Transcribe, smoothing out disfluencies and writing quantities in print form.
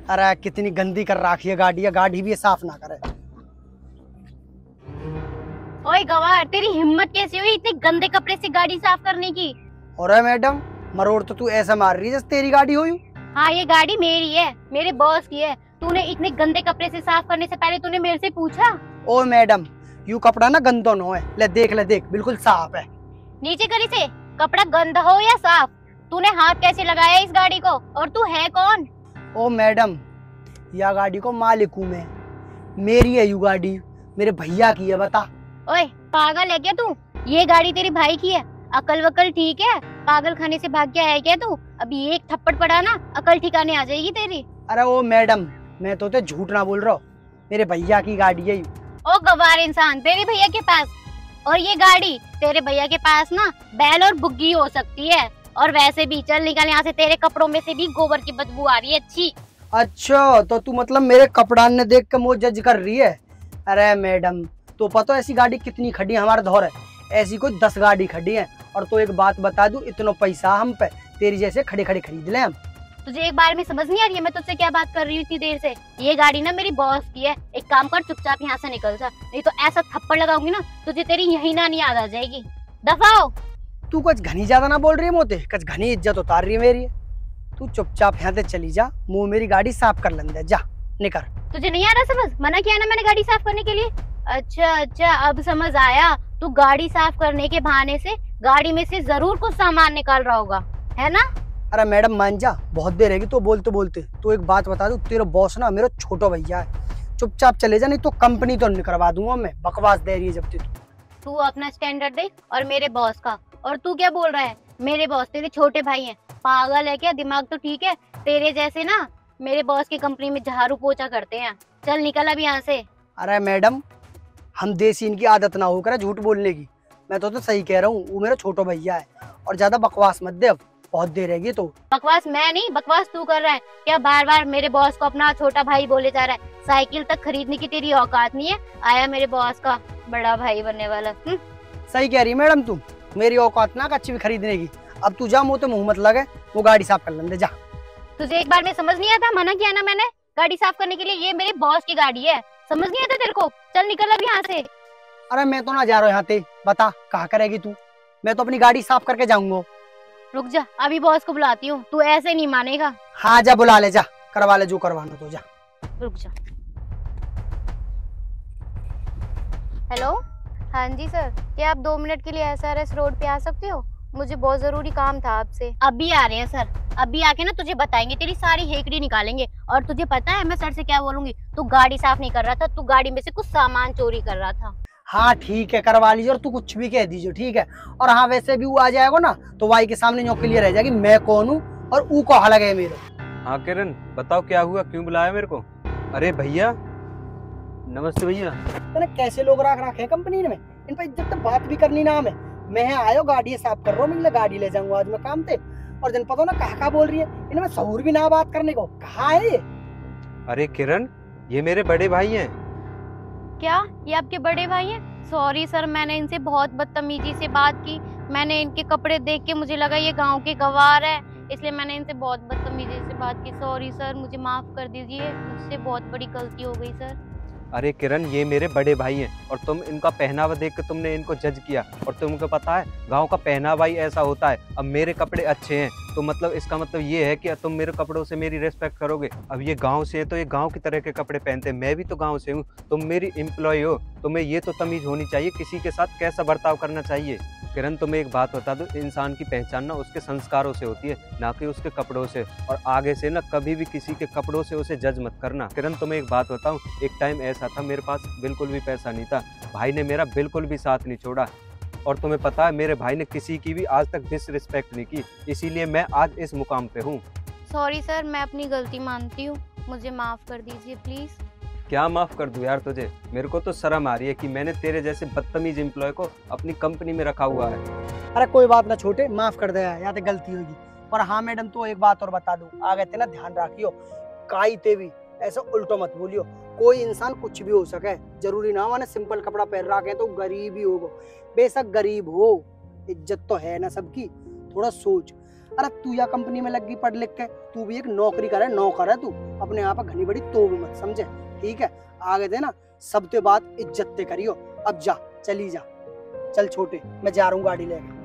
अरे कितनी गंदी कर रखी है गाड़ी, या गाड़ी भी ये साफ ना करे। ओए गवार, तेरी हिम्मत कैसी हुई इतने गंदे कपड़े से गाड़ी साफ करने की? और मैडम मरोड़ तो तू ऐसा मार रही है जैसे तेरी गाड़ी हो। हाँ, ये गाड़ी मेरी है, मेरे बॉस की है। तूने इतने गंदे कपड़े से साफ करने से पहले तूने मेरे से पूछा? ओ मैडम, यू कपड़ा ना गंदो न है। ले देख बिल्कुल साफ है। नीचे करी से कपड़ा गंदा हो या साफ, तूने हाथ कैसे लगाया इस गाड़ी को? और तू है कौन? ओ मैडम, यह गाड़ी को मालिक हूँ मैं, मेरी है यू गाड़ी, मेरे भैया की है। बता। ओए पागल है क्या तू? ये गाड़ी तेरे भाई की है, अकल वकल ठीक है? पागल खाने से भाग गया है क्या तू? अभी एक थप्पड़ पड़ा ना, अकल ठिकाने आ जाएगी तेरी। अरे ओ मैडम, मैं तो झूठ ना बोल रहा हूँ, मेरे भैया की गाड़ी है। ओ गवार इंसान, तेरे भैया के पास? और ये गाड़ी तेरे भैया के पास ना बैल और बुग्गी हो सकती है। और वैसे भी चल निकल यहाँ से, तेरे कपड़ों में से भी गोबर की बदबू आ रही है। अच्छी। अच्छा, तो तू मतलब मेरे कपड़ा ने देख के मुझे जज कर रही है? अरे मैडम, तो पता ऐसी गाड़ी कितनी खड़ी है हमारे धौर है, ऐसी कोई 10 गाड़ी खड़ी है। और तो एक बात बता दूं, इतना पैसा हम पे तेरी जैसे खड़े खड़े खरीद ले हम। तुझे एक बार में समझ नहीं आ रही है मैं तुझसे क्या बात कर रही हूँ इतनी देर से? ये गाड़ी ना मेरी बॉस की है। एक काम कर, चुपचाप यहाँ से निकल जा, नहीं तो ऐसा थप्पड़ लगाऊंगी ना तुझे तेरी यही नानी याद आ जाएगी। दफाओ। तू कुछ घनी ज्यादा ना बोल रही है मोते, कुछ घनी इज्जत उतार रही है मेरी। तू चुपचाप यहाँ से चली जा, मुँह मेरी गाड़ी साफ कर लेंदे, जा निकल। तुझे नहीं आ रहा समझ? मना किया ना मैंने गाड़ी साफ करने के लिए। अच्छा, अब समझ आया। तू गाड़ी साफ करने के बहाने से गाड़ी में से जरूर कुछ सामान निकाल रहा होगा, है ना? अरे मैडम मान जा, बहुत देर रहेगी तो बोलते बोलते। तो एक बात बता दूं, तेरा बॉस ना मेरा छोटा भैया है, चुपचाप चले जा, नहीं तो कंपनी तो निकलवा दूंगा मैं। बकवास दे रही है जब तू अपना स्टैंडर्ड देख और मेरे बॉस का। और तू क्या बोल रहा है? मेरे बॉस तेरे छोटे भाई हैं। पागल है क्या? दिमाग तो ठीक है? तेरे जैसे ना मेरे बॉस की कंपनी में झाड़ू पोछा करते हैं। चल निकल अब यहाँ से। अरे मैडम, हम देसी, इनकी आदत ना होकर झूठ बोलने की। मैं तो सही कह रहा हूँ, वो मेरा छोटा भैया है। और ज्यादा बकवास मत दे, अब बहुत देर रहेगी। तो बकवास मैं नहीं, बकवास तू कर रहा है। क्या बार बार मेरे बॉस को अपना छोटा भाई बोले जा रहा है? साइकिल तक खरीदने की तेरी औकात नहीं है, आया मेरे बॉस का बड़ा भाई बनने वाला। सही कह रही है मैडम, तू मेरी औकात ना अच्छी भी खरीदने की। अब तू जा, मुँह तो मुँह मत लगे, वो गाड़ी साफ कर लेंदे, जा। तुझे एक बार में समझ नहीं आता? मना किया ना मैंने गाड़ी साफ करने के लिए, ये मेरे बॉस की गाड़ी है। समझ नहीं आता तेरे को? चल निकल अब यहाँ से। अरे मैं तो ना जा रहा हूँ यहाँ से, बता कहाँ करेगी तू? मैं तो अपनी गाड़ी साफ करके जाऊंगा। रुक जा, अभी बॉस को बुलाती हूँ, तू ऐसे नहीं मानेगा। हाँ जा, बुला ले, जा करवा ले जो करवाना, तो जा। रुक जा। हेलो, हाँ जी सर, क्या आप 2 मिनट के लिए SRS रोड पे आ सकते हो? मुझे बहुत जरूरी काम था आपसे। अभी आ रहे हैं सर, अभी आके ना तुझे बताएंगे, तेरी सारी हेकड़ी निकालेंगे। और तुझे पता है मैं सर से क्या बोलूंगी? तू गाड़ी साफ नहीं कर रहा था, तू गाड़ी में से कुछ सामान चोरी कर रहा था। हाँ ठीक है, करवा लीजिए, और तू कुछ भी कह दीजिए, ठीक है। और हाँ वैसे भी वो आ जाएगा ना तो वाई के सामने जो क्लियर रह जाएगी मैं कौन हूँ और ऊ को हलग है मेरे। हाँ किरण, बताओ क्या हुआ, क्यों बुलाया मेरे को? अरे भैया, नमस्ते भैया। तो कैसे लोग रखे कंपनी में, इन पर इज्जत तो बात भी करनी ना है। मैं आयो गाड़ी साफ कर रहा हूँ, मैं गाड़ी ले जाऊंगा आज मैं काम थे। और दिन पता ना कहा बोल रही है, इनमें सहूर भी ना बात करने को। कहा है ये? अरे किरण, ये मेरे बड़े भाई हैं। क्या ये आपके बड़े भाई हैं? सॉरी सर, मैंने इनसे बहुत बदतमीजी से बात की। मैंने इनके कपड़े देख के मुझे लगा ये गांव के गवार है, इसलिए मैंने इनसे बहुत बदतमीजी से बात की। सॉरी सर, मुझे माफ कर दीजिए, मुझसे बहुत बड़ी गलती हो गई सर। अरे किरण, ये मेरे बड़े भाई हैं और तुम इनका पहनावा देख के तुमने इनको जज किया। और तुमको पता है गांव का पहनावा ही ऐसा होता है। अब मेरे कपड़े अच्छे हैं तो मतलब इसका मतलब ये है कि तुम मेरे कपड़ों से मेरी रिस्पेक्ट करोगे। अब ये गांव से है तो ये गांव की तरह के कपड़े पहनते हैं, मैं भी तो गांव से हूँ। तुम मेरी एम्प्लॉय हो, तुम्हें ये तो तमीज होनी चाहिए किसी के साथ कैसा बर्ताव करना चाहिए। किरण, तुम्हें एक बात बता दो, इंसान की पहचान ना उसके संस्कारों से होती है, ना कि उसके कपड़ों से। और आगे से ना कभी भी किसी के कपड़ों से उसे जज मत करना। किरण, तुम्हें एक बात बताऊं, एक टाइम ऐसा था मेरे पास बिल्कुल भी पैसा नहीं था, भाई ने मेरा बिल्कुल भी साथ नहीं छोड़ा। और तुम्हें पता है मेरे भाई ने किसी की भी आज तक डिसरिस्पेक्ट नहीं की, इसीलिए मैं आज इस मुकाम पे हूँ। सॉरी सर, मैं अपनी गलती मानती हूँ, मुझे माफ कर दीजिए प्लीज। क्या माफ कर दूं यार तुझे? मेरे को तो शर्म आ रही है कि मैंने तेरे जैसे बदतमीज एम्प्लॉय को अपनी कंपनी में रखा हुआ है। अरे कोई बात ना छोटे, माफ कर दे, या तो गलती होगी। और हाँ मैडम, तो एक बात और बता दूं, आगे थे ना ध्यान रखियो, काई ते भी ऐसा उल्टो मत बोलियो। कोई इंसान कुछ भी हो सके, जरूरी ना माने सिंपल कपड़ा पहन रखे तो गरीब ही होगा। बेशक गरीब हो, इज्जत तो है ना सबकी, थोड़ा सोच। अरे तू या कंपनी में लग गई पढ़ लिख के, तू भी एक नौकरी करे, नौकर है तू, अपने यहाँ पर घनी बड़ी तो भी मत समझे, ठीक है? आगे दे ना सबते बात इज्जत ते करियो। अब जा, चली जा, चल छोटे, मैं जा रहा हूँ गाड़ी लेके।